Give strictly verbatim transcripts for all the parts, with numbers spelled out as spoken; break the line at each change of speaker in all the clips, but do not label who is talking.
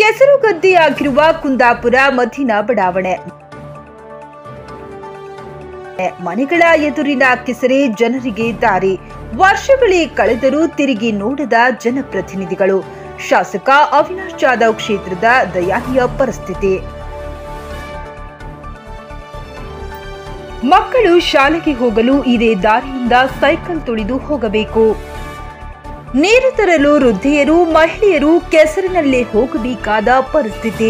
ಕೆಸರುಗದ್ದೆಯಾಗಿರುವ ಕುಂದಾಪುರ ಮಧಿನ ಬಡಾವಣೆ ಮನೆಗಳ ಎದುರಿನ ಕೆಸರೆ ಜನರಿಗೆ ದಾರಿ. ವರ್ಷಗಳೇ ಕಳೆದರೂ ತಿರುಗಿ ನೋಡದ ಜನಪ್ರತಿನಿಧಿಗಳು. ಶಾಸಕ ಅವಿನಾಶ್ ಜಾಧವ್ ಕ್ಷೇತ್ರದ ದಯನೀಯ ಪರಿಸ್ಥಿತಿ. ಮಕ್ಕಳು ಶಾಲೆಗೆ ಹೋಗಲು ಇದೇ ದಾರಿಯಿಂದ ಸೈಕಲ್ ತುಳಿದು ಹೋಗಬೇಕು. ನೀರು ತರಲು ವೃದ್ಧೆಯರು ಮಹಿಳೆಯರು ಕೆಸರಿನಲ್ಲೇ ಹೋಗಬೇಕಾದ ಪರಿಸ್ಥಿತಿ.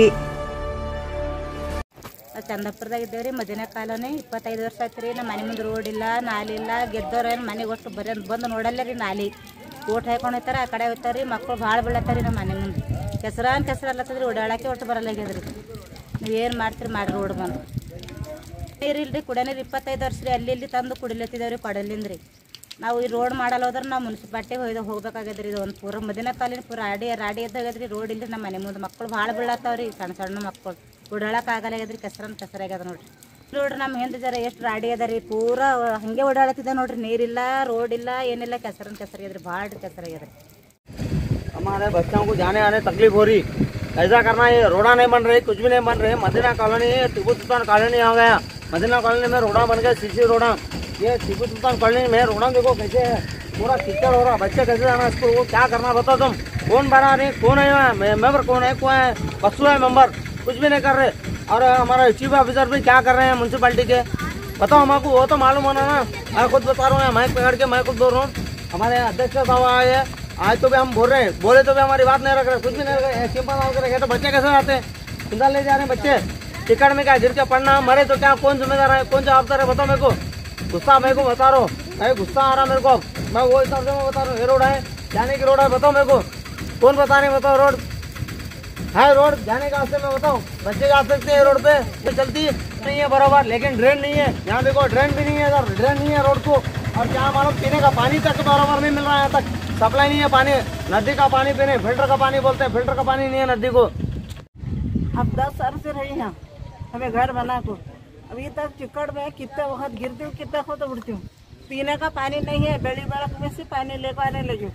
ಚಂದಾಪುರದಾಗ ಇದ್ದೇವ್ರಿ. ಮದಿನ ಕಾಲೋನಿ ಇಪ್ಪತ್ತೈದು ವರ್ಷ ಆಯ್ತು ರೀ. ನಮ್ಮ ಮನೆ ಮುಂದೆ ರೋಡ್ ಇಲ್ಲ, ನಾಲಿ ಇಲ್ಲ. ಗೆದ್ದವ್ರ ಏನು ಮನೆಗೆ ಒಟ್ಟು ಬರೀ ಬಂದು ನೋಡಲ್ಲ ರೀ. ನಾಲಿ ಓಟ್ ಹಾಕೊಂಡು ಹೋಗ್ತಾರೆ, ಆ ಕಡೆ ಹೋಗ್ತಾರೆ ರೀ. ಮಕ್ಕಳು ಭಾಳ ಬೀಳತ್ತಾರೆ ನಮ್ಮ ಮನೆ ಮುಂದೆ. ಕೆಸರಾನ್ ಕೆಸರು ಅಲ್ಲತ್ತದ್ರಿ. ಓಡಾಡಕ್ಕೆ ಒಟ್ಟು ಬರಲ್ಲಾಗ್ಯದ್ರಿ. ನೀವೇನು ಮಾಡ್ತೀರಿ ಮಾಡ್ರಿ. ರೋಡ್ ಬಂದು ನೀರು ಇಲ್ರಿ, ಕುಡಿಯೋ ನೀರು ಇಪ್ಪತ್ತೈದು ವರ್ಷ ರೀ. ಅಲ್ಲಿ ಇಲ್ಲಿ ತಂದು ಕುಡಿಲತ್ತಿದ್ದೇವ್ರಿ ಕೊಡಲಿಂದ ರೀ. ನಾವು ಈ ರೋಡ್ ಮಾಡಲ್ಲ ಹೋದ್ರೆ ನಾವು ಮುನ್ಸಿಪಾಲ್ಟಿಗೆ ಹೋಯ್ದು ಹೋಗ್ಬೇಕಾಗ್ಯದ್ರಿ. ಇದು ಒಂದು ಪೂರ ಮದಿನ ಕಾಲಿನ ಪೂರ ರಾಡಿ ರಾಡಿ ಎದ್ದಾಗ್ಯದ್ರಿ. ರೋಡ್ ಇಲ್ರಿ ನಮ್ಮ ಮನೆ ಮುಂದೆ. ಮಕ್ಕಳು ಭಾಳ ಬೀಳತ್ತಾವ್ರಿ. ಸಣ್ಣ ಸಣ್ಣ ಮಕ್ಕಳು ಓಡಾಡಕ್ಕೆ ಆಗಲ್ಲಾಗ್ಯದ್ರಿ. ಕೆಸರನ್ನ ಕೆಸರಾಗ್ಯದ ನೋಡ್ರಿ. ನೋಡ್ರಿ ನಮ್ಮ ಹಿಂದೆ ಜರ ಎಷ್ಟು ರಾಡಿ ಅದ ರೀ. ಪೂರ ಹಂಗೆ ಓಡಾಡತ್ತಿದೆ ನೋಡ್ರಿ. ನೀರಿಲ್ಲ, ರೋಡ್ ಇಲ್ಲ, ಏನಿಲ್ಲ. ಕೆಸರನ್ನ ಕೆಸರಾಗ್ಯದ್ರಿ. ಭಾಳ ಕೆಸರಾಗ್ಯದ್ರಿ.
हमारे बच्चों को जाने आने तकलीफ हो रही. ऐसा करना है, रोड़ा नहीं बन रही, कुछ भी नहीं बन रही. मदीना कॉलोनी टीपू सुल्तान कॉलोनी आ गया. मदीना कॉलोनी में रोड़ा बन गया, सीसी रोड़ा. ये टीपू सुल्तान कॉलोनी में रोड़ा देखो कैसे है, पूरा कीचड़ हो रहा. बच्चे कैसे जाना स्कूल? वो क्या करना बताओ तुम? कौन बना रही? कौन है मेंबर? कौन है? कौन है बसु है मेंबर? कुछ भी नहीं कर रहे. और हमारा चीफ ऑफिसर भी क्या कर रहे हैं म्यूनसिपालिटी के? बताओ हमको, वो तो मालूम होना ना. मैं खुद बता रहा हूँ, माइक पकड़ के मैं खुद बोल रहा हूँ. हमारे अध्यक्ष साहब आए, आज तो भी हम बोल रहे हैं, बोले तो भी हमारी बात नहीं रख रहे, कुछ भी नहीं रख रहे. सिंपल होकर रखे तो बच्चे कैसे आते हैं? किधर ले जा रहे हैं बच्चे? टिकट में क्या गिर के पढ़ना, मरे तो क्या? कौन जिम्मेदार है, कौन जवाबदार है? बताओ मेरे को. गुस्सा मेरे को बता रहा हूँ, अरे गुस्सा आ रहा मेरे को. मैं वो हिसाब से मैं बता रहा हूँ. ये रोड है, जाने की रोड है, बताओ मेरे को. कौन बता रहे बताओ? रोड है, रोड जाने का रास्ते में बताओ. बच्चे जा सकते हैं रोड पे, चलती नहीं है बराबर, लेकिन ड्रेन नहीं है. यहाँ देखो ड्रेन भी नहीं है, इधर ड्रेन नहीं है रोड को. और क्या मालूम, पीने का पानी तक बराबर नहीं मिल रहा है. यहाँ तक सप्लाई नहीं है पानी. नदी का पानी पीने, फिल्टर का पानी बोलते हैं, फिल्टर का पानी नहीं है नदी को.
अब दस साल से रही यहाँ, हमें घर बना को. अभी तक चिकड़ में कितने वक्त गिरती हूँ, कितने वक्त उड़ती हूँ. पीने का पानी नहीं है. बेड़ी बड़क में से पानी लेकर आने लगी.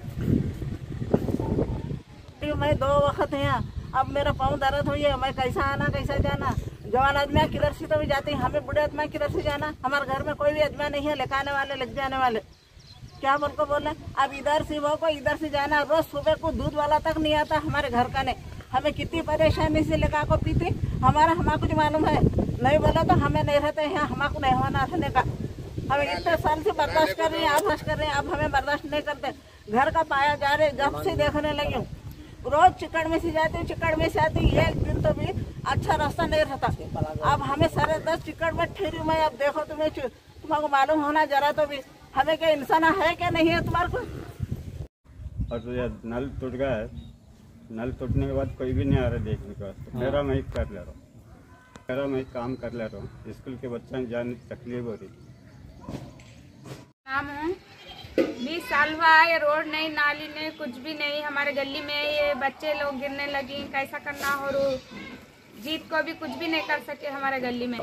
मैं दो वक्त है यहाँ. अब मेरा पाँव दर्द हुई है. मैं कैसा आना कैसा जाना? जवान आदमी किधर से तो भी जाते हैं, हमें बूढ़े आदमी किधर से जाना? हमारे घर में कोई भी आदमी नहीं है लेकाने वाले, लग जाने वाले. क्या बोल को बोले? अब इधर से वो को इधर से जाना. रोज सुबह को दूध वाला तक नहीं आता हमारे घर का. नहीं, हमें कितनी परेशानी से लेकर को पीते. हमारा हमारा कुछ मालूम है नहीं बोला तो हमें नहीं रहते हैं. हमारे नहीं होना रहने का. हमें इतने साल से बर्दाश्त कर रहे हैं, आप बर्दाश्त कर रहे हैं. अब हमें बर्दाश्त नहीं करते. घर का पाया जा रहे, जब से देखने लगी हूँ. रोज चिकड़ में से जाती हूँ, चिकड़ में से आती. एक दिन तो भी अच्छा रास्ता नहीं रहता. अब हमें सारे दस चिकड़ में ठहरी मैं. अब देखो तुम्हें, तुम्हारा मालूम होना जरा तो भी हमें क्या इंसान है क्या नहीं है तुम्हारे को?
और तो यार नल टूट गया है. नल टूटने के बाद कोई भी नहीं आ रहा देखने के वास्ते. मेरा मैं कर ले रहा हूँ, मेरा मैं काम कर ले रहा हूँ. स्कूल के बच्चों को जाने की तकलीफ हो रही.
नाम है बीस साल हुआ. ये रोड नहीं, नाली नहीं, कुछ भी नहीं. हमारे गली में ये बच्चे लोग गिरने लगी. कैसा करना हो रू जीत को भी कुछ भी नहीं कर सके हमारे गली में.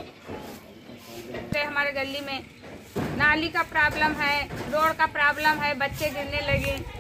हमारे गली में नाली का प्रॉब्लम है, रोड का प्रॉब्लम है, बच्चे गिरने लगे.